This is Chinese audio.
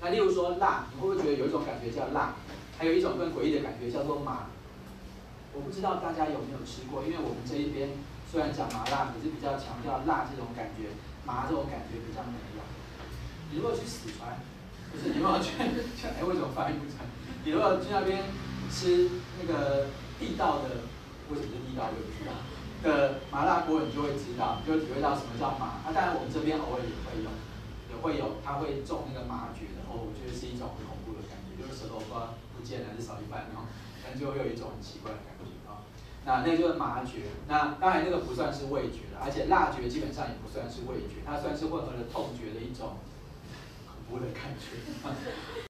那例如说辣，你会不会觉得有一种感觉叫辣？还有一种更诡异的感觉叫做麻。我不知道大家有没有吃过，因为我们这一边虽然讲麻辣，可是比较强调辣这种感觉，麻这种感觉比较没有。你如果去四川，不是你如果去，哎为什么发音不成？你如果去那边吃那个地道的，为什么是地道我也不知道的麻辣锅，你就会知道，你就会体会到什么叫麻。当然我们这边偶尔也会有，它会种那个麻蕨的，我觉得是一种很恐怖的感觉，就是舌头不知道不见了还是少一半，然后反正就会有一种很奇怪的感觉啊。那就是麻蕨，那当然那个不算是味觉的，而且辣蕨基本上也不算是味觉，它算是混合了痛觉的一种恐怖的感觉。